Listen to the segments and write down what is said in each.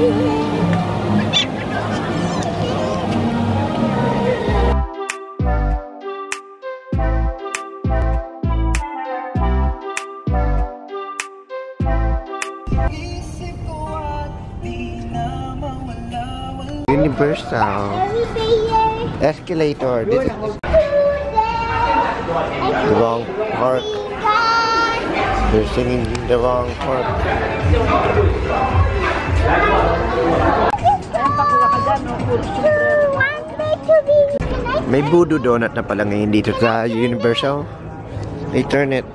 Universal escalator. This is the wrong park. They're singing the wrong park. May voodoo donut na pala ngayon dito sa Universal. They turn it.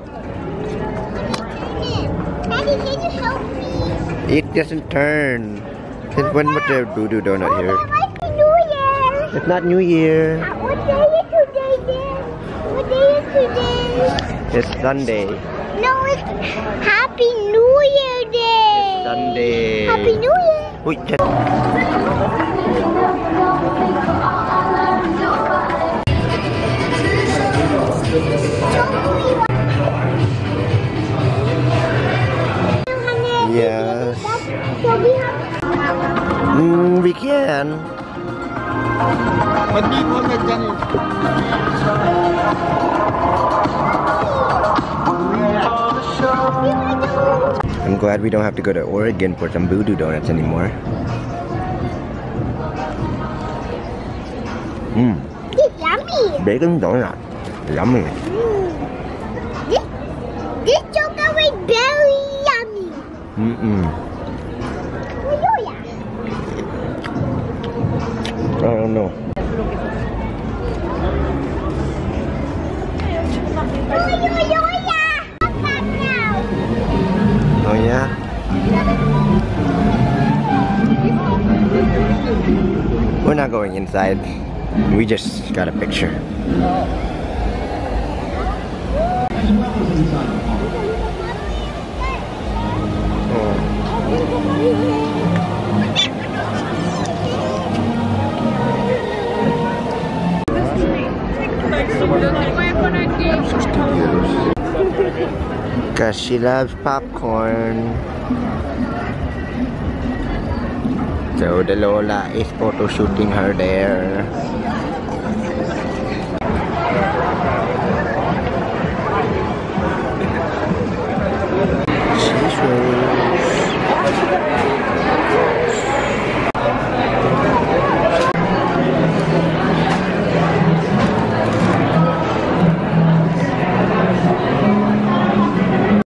Daddy, can you help me? It doesn't turn. Since when was there voodoo donut here? Happy New Year! It's not New Year. What day is today, then? What day is today? It's Sunday. No, it's Happy New Year Day! It's Sunday. Happy New Year! Wait, yes. We can. I'm glad we don't have to go to Oregon for some voodoo donuts anymore. It's yummy! Bacon donut. Yummy. This chocolate is very yummy! I don't know. Oh yeah? We're not going inside. We just got a picture. Because she loves popcorn. So the Lola is photo shooting her there.